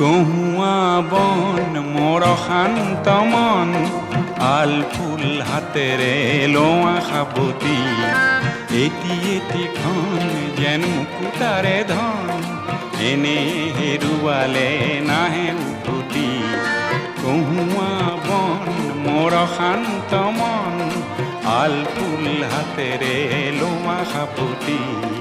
কহুৱা বন মোৰ শান্ত মন আল ফুল হাতেৰে লোৱা সাবতি এটি এটিখন যেন মুকুতাৰে ধন এনে হেৰুৱালে নাহে উভতি কহুৱা বন মোৰ শান্ত মন আল ফুল হাতেৰে লোৱা সাবতি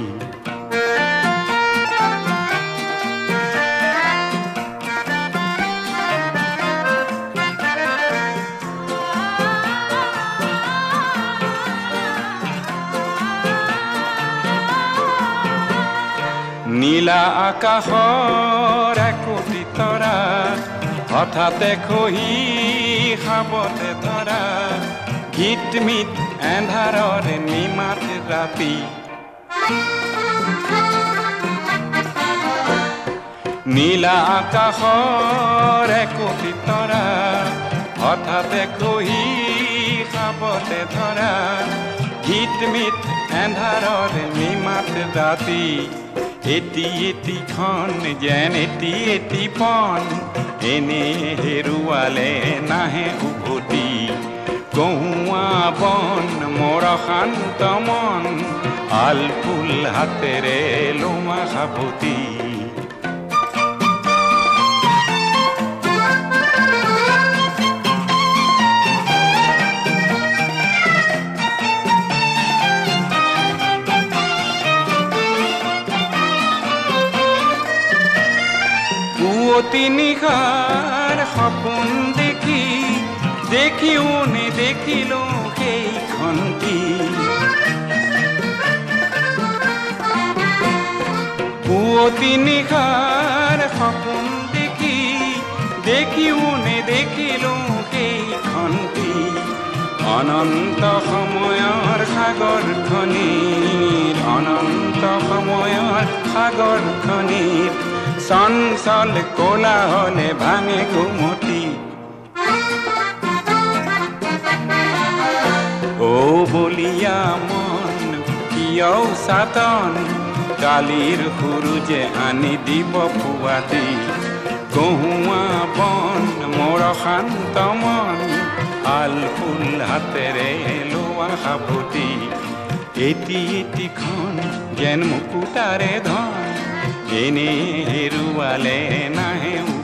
নীলা আকাশৰ একোটি তৰা হঠাতে খহি খাবতে ধৰা গীত মিত এন্ধাৰৰ নিমাত ৰাতি নীলা আকাশৰ একোটি তৰা হঠাতে খহি খাবতে ধৰা গীত মিত এন্ধাৰৰ নিমাত ৰাতি এটি এটিখন যেন এটি এটি পন এনে হেৰুৱালে নাহে উভতি কহুৱা বন মোৰ শান্ত মন আল ফুল হাতেৰে লোৱা সাবতি পুৱতি নিশাৰ সপোন দেখি দেখিও নেদেখিলো সেইখন কি পুৱতি নিশাৰ সপোন দেখি দেখিও নেদেখিলো সেইখন কি অনন্ত সময়ৰ সাগৰখনিৰ অনন্ত সময়ৰ সাগৰখনিৰ চঞ্চল কোলাহলে ভাঙে ঘুমতি ও বলিয়া মন কিয় সাতন কালিৰ সুৰুজে আনি দিব পুৱাতি কহুৱা বন মোৰ শান্ত মন আল ফুল হাতেৰে লোৱা সাবতি এটি এটিখন যেন মুকুতাৰে ধন এনে হেৰুৱালে নাহে